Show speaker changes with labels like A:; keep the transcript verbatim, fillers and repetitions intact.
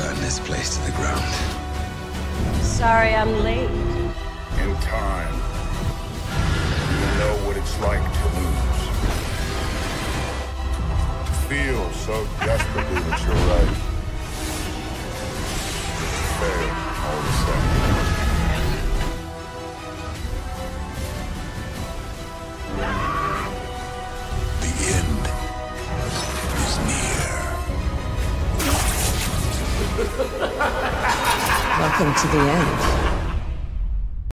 A: burn this place to the ground.
B: Sorry I'm late.
C: In time, you will know what it's like to lose. To feel so desperately that you're right. Fail all the same.
A: The end is near.
D: Welcome to the end.